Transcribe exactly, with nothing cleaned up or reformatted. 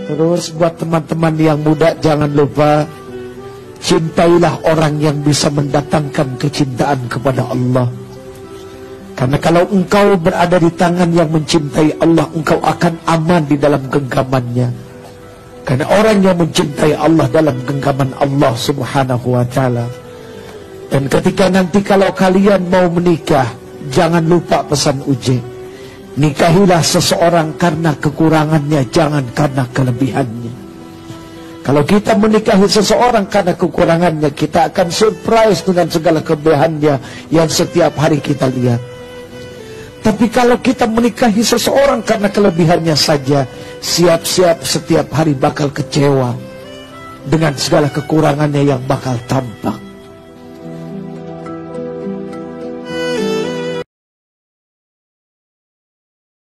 Terus buat teman-teman yang muda, jangan lupa cintailah orang yang bisa mendatangkan kecintaan kepada Allah. Karena kalau engkau berada di tangan yang mencintai Allah, engkau akan aman di dalam genggamannya. Karena orang yang mencintai Allah dalam genggaman Allah subhanahu wa ta'ala. Dan ketika nanti kalau kalian mau menikah, jangan lupa pesan Uje. Nikahilah seseorang karena kekurangannya, jangan karena kelebihannya. Kalau kita menikahi seseorang karena kekurangannya, kita akan surprise dengan segala kelebihannya yang setiap hari kita lihat. Tapi kalau kita menikahi seseorang karena kelebihannya saja, siap-siap setiap hari bakal kecewa dengan segala kekurangannya yang bakal tampak.